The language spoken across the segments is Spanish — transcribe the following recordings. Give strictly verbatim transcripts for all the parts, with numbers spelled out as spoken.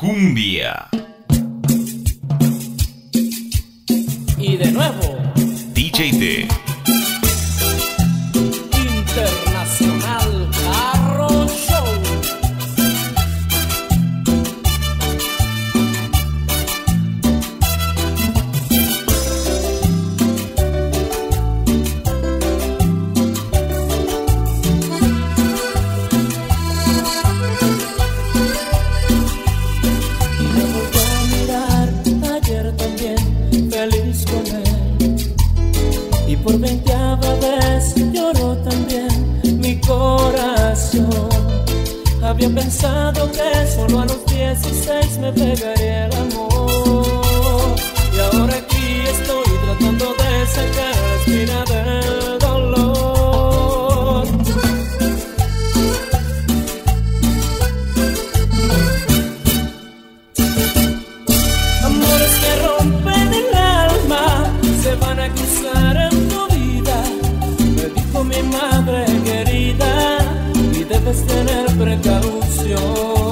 Cumbia. Y de nuevo, D J D. Internacional Carro Show. Por veinteava vez lloró también mi corazón. Había pensado que solo a los dieciséis me pegaría el amor, y ahora aquí estoy tratando de sacar la espina del dolor. Amores que rompen el alma se van a cruzar en tu vida, me dijo mi madre querida, y debes tener precaución.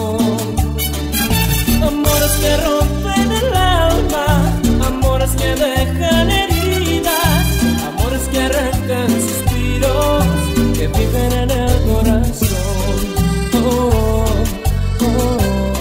Amores que rompen el alma, amores que dejan heridas, amores que arrancan suspiros que viven en el corazón. Oh, oh, oh.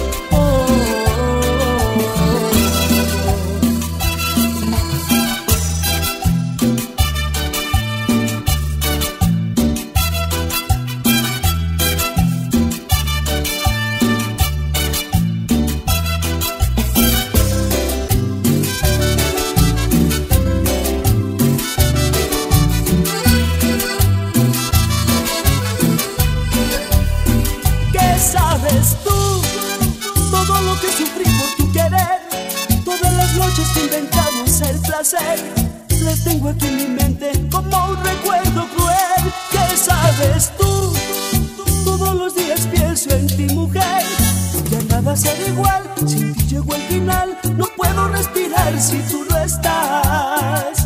Sabes tú todo lo que sufrí por tu querer, todas las noches que inventamos el placer, las tengo aquí en mi mente como un recuerdo cruel. ¿Qué sabes tú? Todos los días pienso en ti, mujer, ya nada será igual, sin ti llegó el final, no puedo respirar si tú no estás.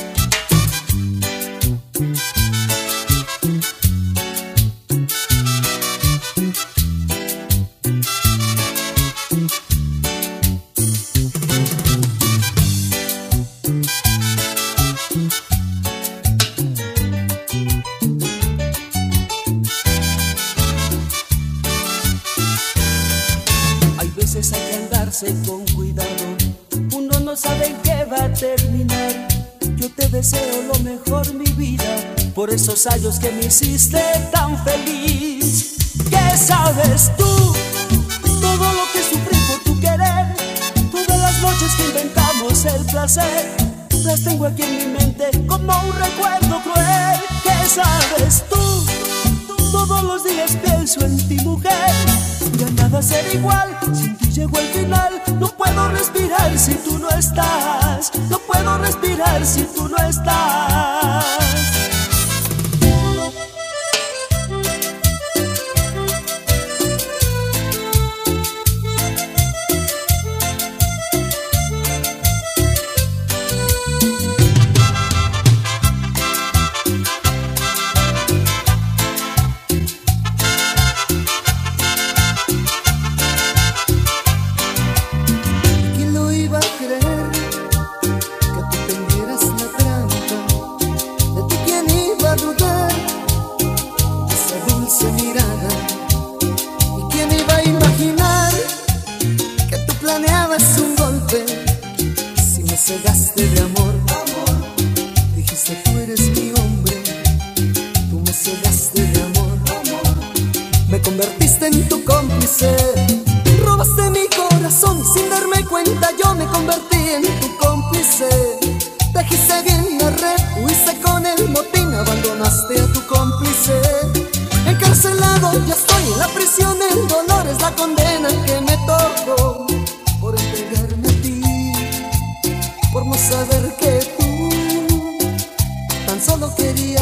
Hay que andarse con cuidado, uno no sabe en qué va a terminar. Yo te deseo lo mejor, mi vida, por esos años que me hiciste tan feliz. ¿Qué sabes tú? Todo lo que sufrí por tu querer, todas las noches que inventamos el placer, las tengo aquí en mi mente como un recuerdo cruel. ¿Qué sabes tú? Todos los días pienso en ti, mujer, ya nada será igual, sin ti llegó el final, no puedo respirar si tú no estás, no puedo respirar si tú no estás. Cegaste de amor, amor, dijiste tú eres mi hombre, tú me cegaste de amor, amor, me convertiste en tu cómplice, robaste mi corazón sin darme cuenta, yo me convertí en tu cómplice, dijiste bien la red, huiste con el motín, abandonaste a tu cómplice, encarcelado ya estoy en la prisión, el dolor es la condena que me tocó, por entregarme a ti, por no saber que tú tan solo querías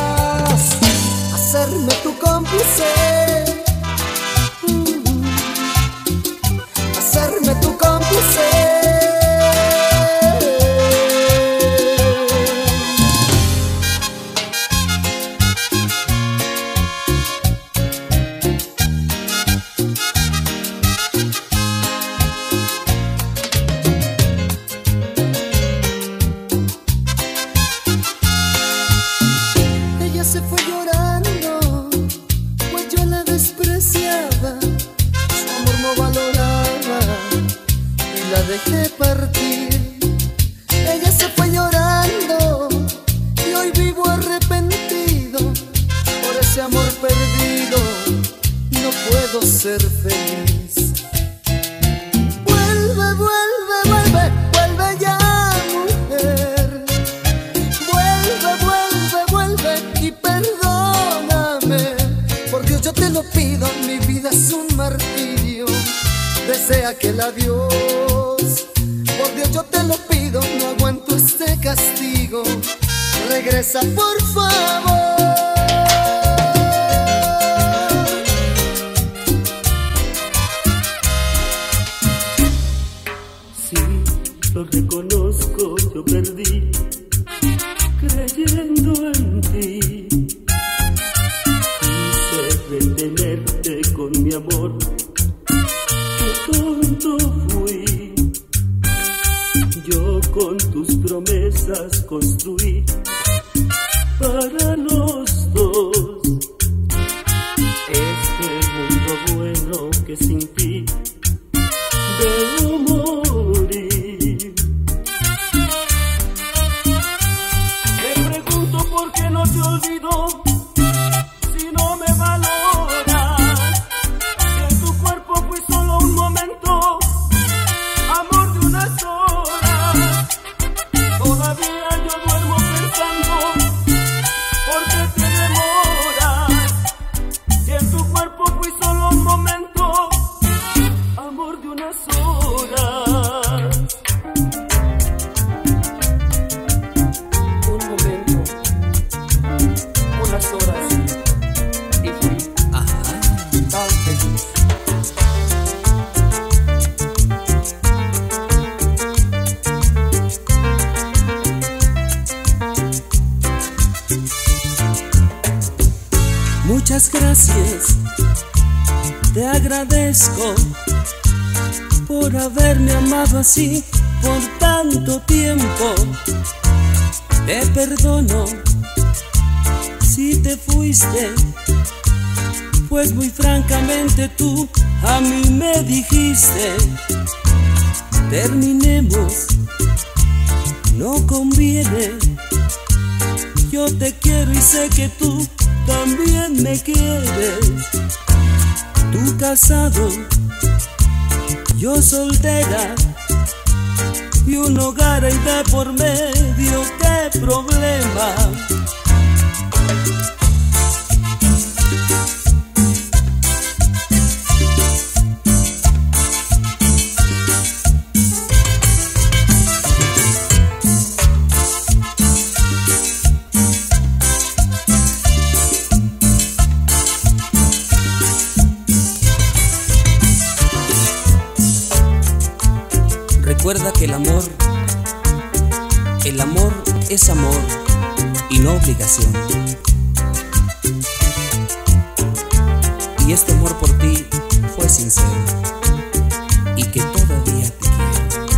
hacerme tu cómplice, hacerme tu cómplice. la dejé partir. Ella se fue llorando y hoy vivo arrepentido por ese amor perdido. No puedo ser feliz. Vuelve, vuelve, vuelve, vuelve ya, mujer. Vuelve, vuelve, vuelve y perdóname. Por Dios yo te lo pido, mi vida es un martirio. Desea que el adiós. Por Dios yo te lo pido, no aguanto este castigo. Regresa por favor. Sí, lo reconozco, yo perdí creyendo en ti. Quise retenerte con mi amor. Qué tonto fui. Yo con tus promesas construí para los dos este mundo bueno que sin ti debo morir. Me pregunto por qué no te olvido si no me valoras. Que en tu cuerpo fui solo un momento, amor de unas horas. Todavía yo duermo pensando por qué te demoras. Que en tu cuerpo fui solo un momento, amor de unas horas. Un momento, unas horas, y fui tan feliz. Muchas gracias, te agradezco por haberme amado así por tanto tiempo. Te perdono si te fuiste, pues muy francamente tú a mí me dijiste: terminemos, no conviene. Yo te quiero y sé que tú también me quieres. Tú casado, yo soltera, y un hogar hay de por medio, qué problema. Recuerda que el amor, el amor es amor y no obligación. Y este amor por ti fue sincero y que todavía te quiero.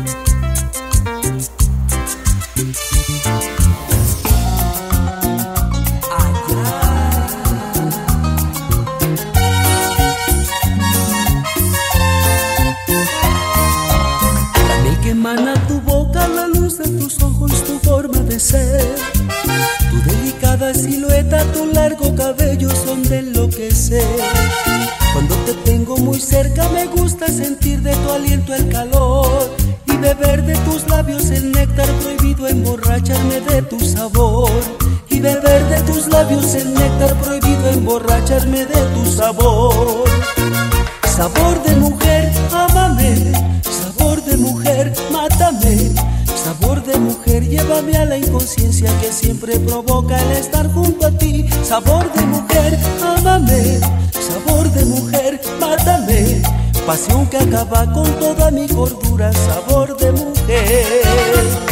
Emana tu boca, la luz de tus ojos, tu forma de ser. Tu delicada silueta, tu largo cabello son de enloquecer. Cuando te tengo muy cerca me gusta sentir de tu aliento el calor y beber de tus labios el néctar prohibido, emborracharme de tu sabor. Y beber de tus labios el néctar prohibido, emborracharme de tu sabor. Sabor de mujer, ámame. Sabor de mujer, mátame. Sabor de mujer, llévame a la inconsciencia que siempre provoca el estar junto a ti. Sabor de mujer, ámame. Sabor de mujer, mátame. Pasión que acaba con toda mi cordura. Sabor de mujer.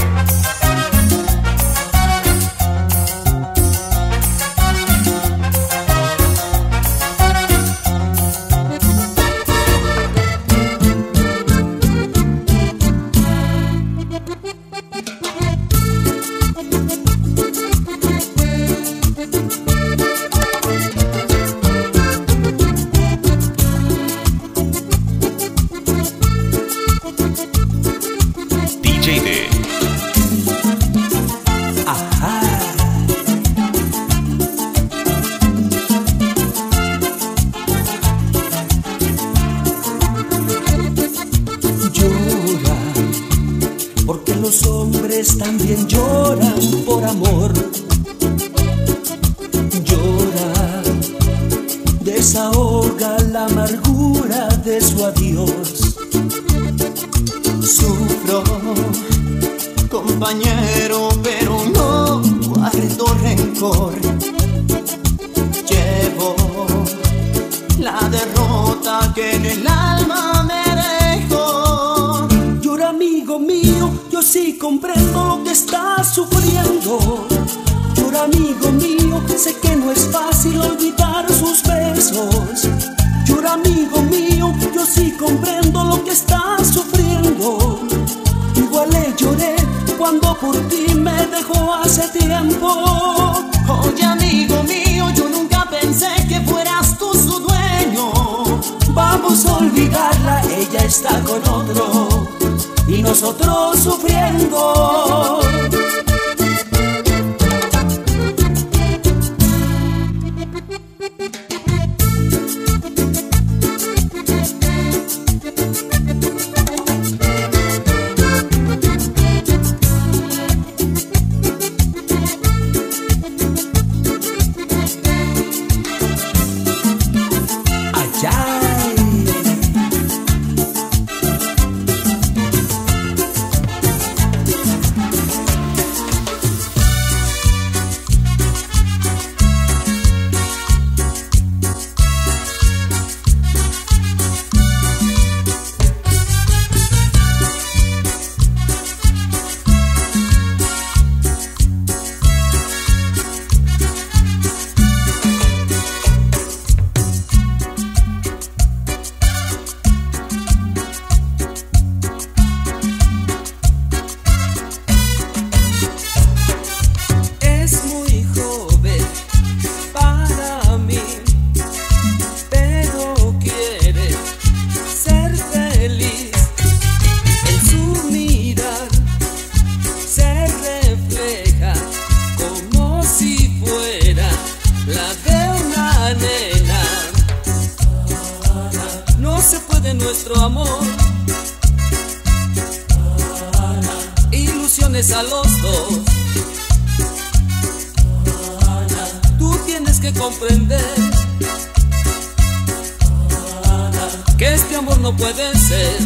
J D. Ajá. Llora, porque los hombres también lloran por amor. Llora, desahoga la amargura de su adiós. Sufro, compañero, pero no guardo rencor. Llevo la derrota que en el alma me dejó. Llora, amigo mío, yo sí comprendo lo que estás sufriendo. Llora, amigo mío, sé que no es fácil olvidar sus besos. Llora, amigo mío, yo sí comprendo lo que estás sufriendo. Igual le lloré cuando por ti me dejó hace tiempo. Oye, amigo mío, yo nunca pensé que fueras tú su dueño. Vamos a olvidarla, ella está con otro y nosotros sufriendo. Nuestro amor, ilusiones a los dos. Tú tienes que comprender que este amor no puede ser.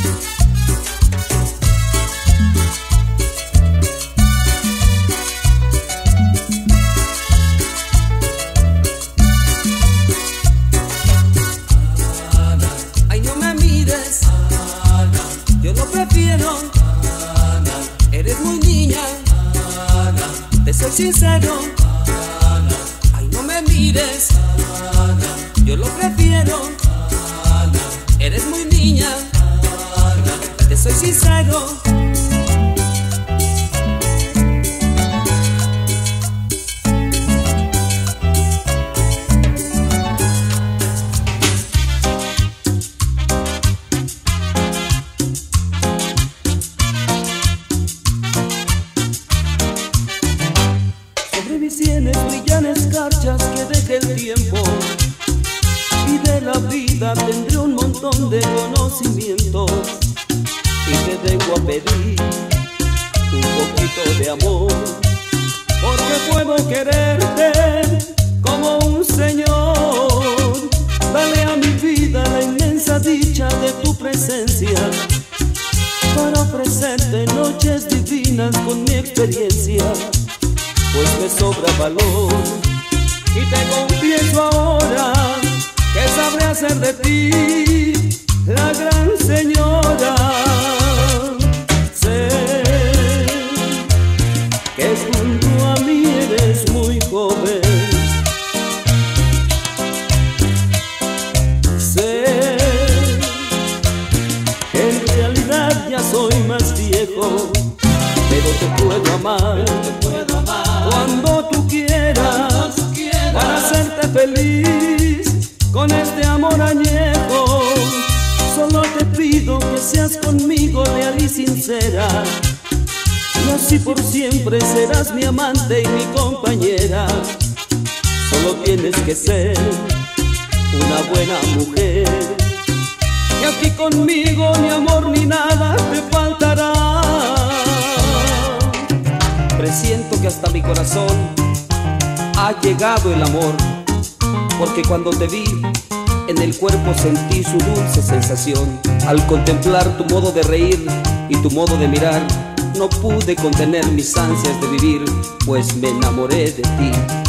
Yo lo prefiero, Ana. Eres muy niña, Ana. Te soy sincero, Ana. Ay, no me mires, Ana. Yo lo prefiero, Ana. Eres muy niña, Ana. Te soy sincero. Brillan escarchas que deje el tiempo, y de la vida tendré un montón de conocimientos, y te vengo a pedir un poquito de amor, porque puedo quererte como un señor. Dale a mi vida la inmensa dicha de tu presencia, para ofrecerte noches divinas con mi experiencia, pues me sobra valor. Y te confieso ahora que sabré hacer de ti la gran señora. Sé que junto a mí eres muy joven. Sé que en realidad ya soy más viejo, pero te puedo amar, te puedo amar cuando tú quieras, cuando tú quieras, para hacerte feliz con este amor añejo. solo te pido que seas conmigo leal y sincera, y así por siempre serás mi amante y mi compañera. Solo tienes que ser una buena mujer, y aquí conmigo ni amor ni nada te faltará. Presiento que hasta mi corazón ha llegado el amor, porque cuando te vi en el cuerpo sentí su dulce sensación. Al contemplar tu modo de reír y tu modo de mirar, no pude contener mis ansias de vivir, pues me enamoré de ti.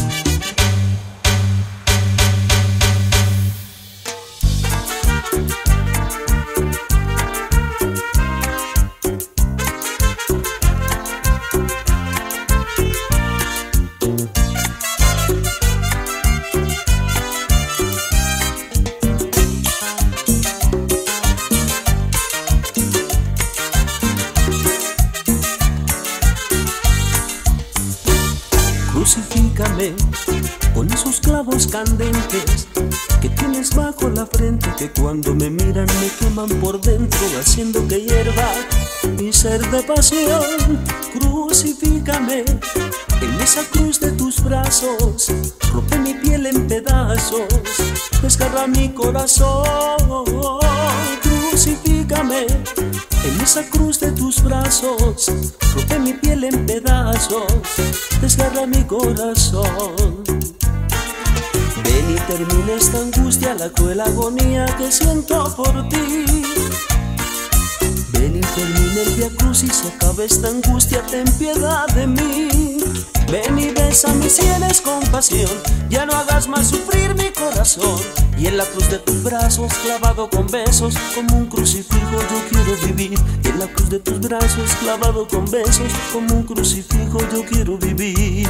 Crucifícame con esos clavos candentes que tienes bajo la frente, que cuando me miran me queman por dentro, haciendo que hierva mi ser de pasión. Crucifícame en esa cruz de tus brazos, rompe mi piel en pedazos, desgarra mi corazón. Crucifícame en esa cruz de tus brazos, rompe mi piel en pedazos, desgarra mi corazón. Ven y termina esta angustia, la cruel agonía que siento por ti. Ven y termina el viacrucis, se acaba esta angustia, ten piedad de mí. Ven y besa mis sienes con pasión, ya no hagas más sufrir mi corazón. Y en la cruz de tus brazos, clavado con besos, como un crucifijo yo quiero vivir. Y en la cruz de tus brazos, clavado con besos, como un crucifijo yo quiero vivir.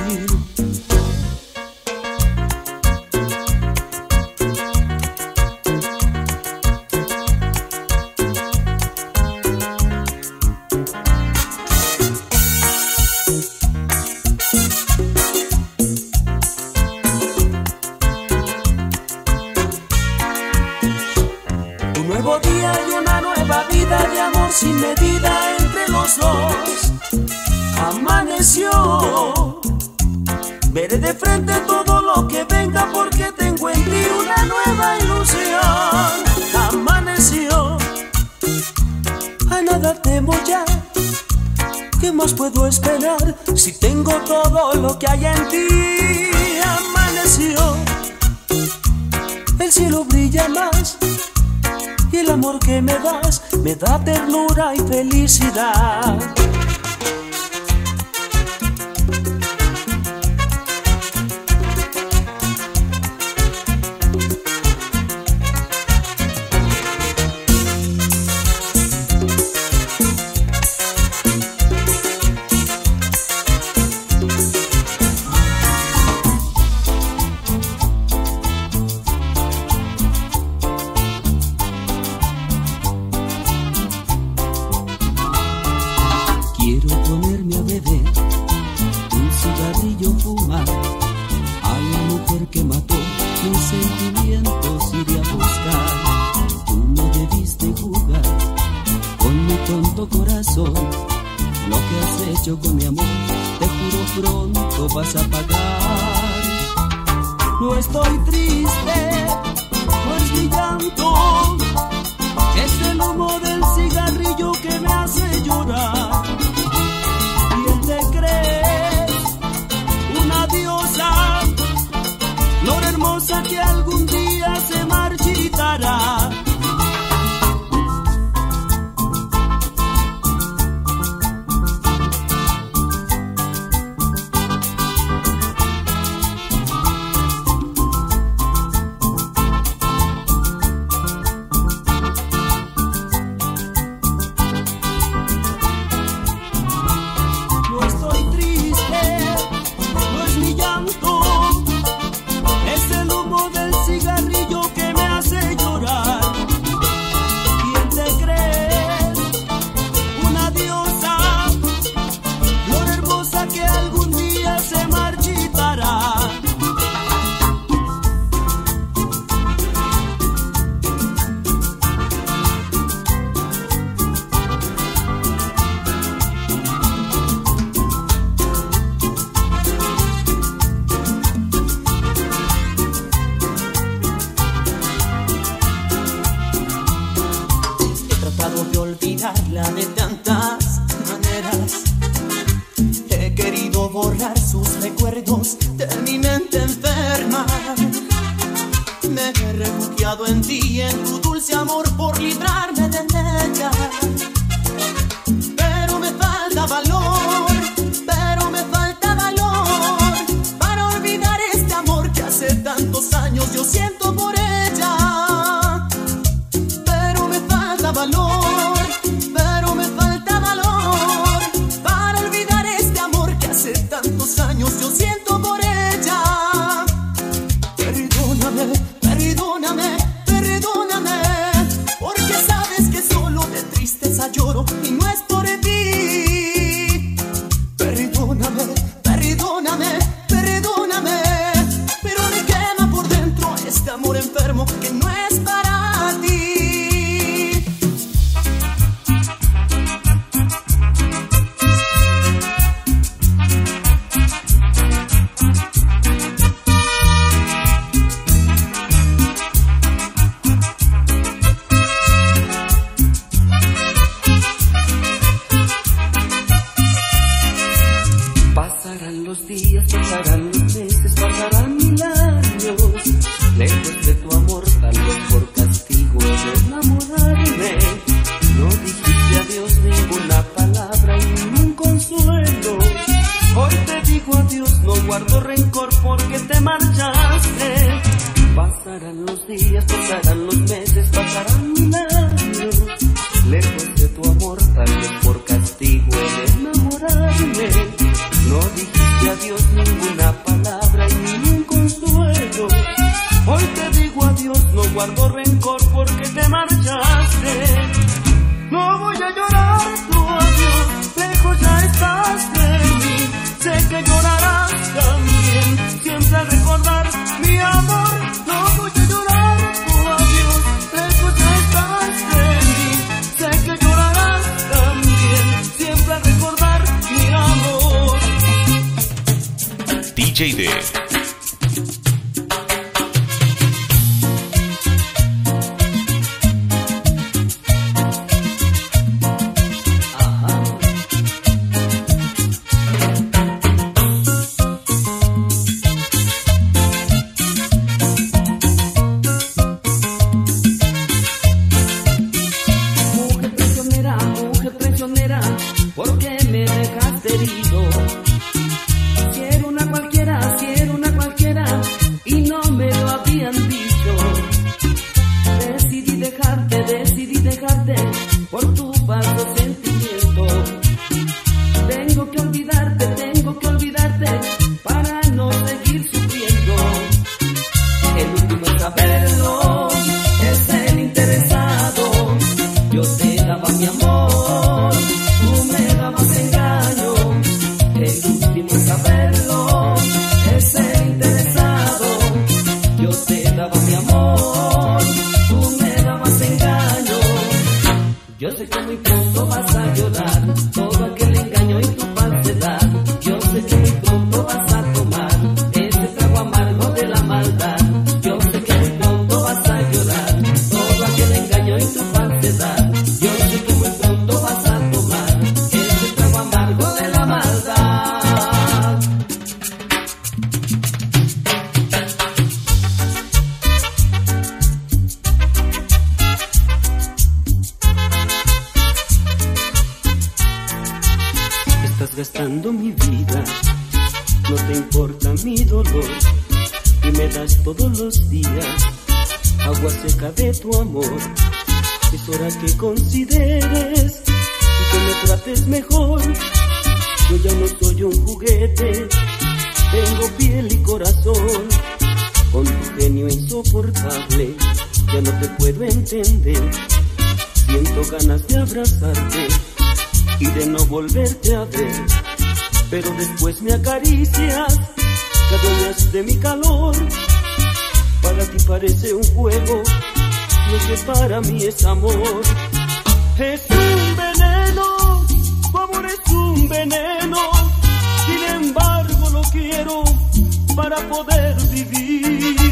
Un nuevo día y una nueva vida de amor sin medida entre los dos. Amaneció, veré de frente todo lo que venga, porque tengo en ti una nueva ilusión. Amaneció, a nada temo ya, ¿qué más puedo esperar si tengo todo lo que hay en ti? Amaneció, el cielo brilla más, y el amor que me das me da ternura y felicidad. Quiero ponerme a beber, un cigarrillo fumar, a la mujer que mató mis sentimientos iré a buscar. Tú no debiste jugar con mi tonto corazón, lo que has hecho con mi amor, te juro pronto vas a pagar. No estoy triste, no es mi llanto, es el humo del cigarrillo que me hace llorar. Te crees una diosa, flor hermosa que algún día se marchitará. tratado de olvidarla de tantas maneras. He querido borrar sus recuerdos de mi mente enferma. Me he refugiado en ti y en tu dulce amor por librarme de ella. Pero me falta valor, pero me falta valor para olvidar este amor que hace tantos años yo siento por ella. Pero me falta valor, pero me falta valor para olvidar este amor que hace tantos años yo siento por ella. Perdóname, perdóname, perdóname, porque sabes que solo de tristeza lloro y no es por ti. Perdóname, perdóname, perdóname, pero me quema por dentro este amor enfermo que no es para ti. Pasarán los días, pasarán los meses, pasarán mil años. Lejos de tu amor, tal vez por castigo de enamorarme. No dijiste adiós ninguna palabra y ningún consuelo. Hoy te digo adiós, no guardo rencor porque te marchaste. Pasarán los días, pasarán los meses, pasarán mil años. Lejos de tu amor, tal vez por castigo de enamorarme. No dijiste adiós ninguna palabra y ningún consuelo. Hoy te digo adiós, no guardo rencor porque te marchaste. No voy a llorar tu adiós, lejos ya estás de mí. Sé que llorarás también, siempre al recordar mi amor. No voy a llorar tu adiós, lejos ya estás de mí. Sé que llorarás también, siempre al recordar mi amor. D J D. Mujer prisionera, mujer prisionera, ¿por qué me dejaste herido? Si era una cualquiera, si era una cualquiera, y no me lo habían dicho. Decidí dejarte, decidí dejarte, por tu falso sentimiento. Tengo que olvidarte, tengo que olvidarte, para no seguir sufriendo. El último en saberlo es el interesado. Yo te daba mi amor, tú me dabas engaño. El último en saberlo es el interesado. Yo te daba mi amor, tú me dabas engaño. Yo sé que muy pronto vas a llorar todo aquel engaño y tu falsedad. Yo sé que muy pronto vas a tomar ese trago amargo de la maldad. Yo sé que muy pronto vas a llorar todo aquel engaño y tu falsedad. Yo sé que muy pronto vas a tomar ese trago amargo de la maldad. Estás gastando mi vida, no te importa mi dolor, y me das todos los días agua seca de tu amor. Es hora que consideres y que me trates mejor. Yo ya no soy un juguete, tengo piel y corazón. Con tu genio insoportable ya no te puedo entender. Siento ganas de abrazarte y de no volverte a ver, pero después me acaricias, te adueñas de mi calor. Para ti parece un juego, lo que para mí es amor. Es un veneno, tu amor es un veneno, sin embargo lo quiero para poder vivir.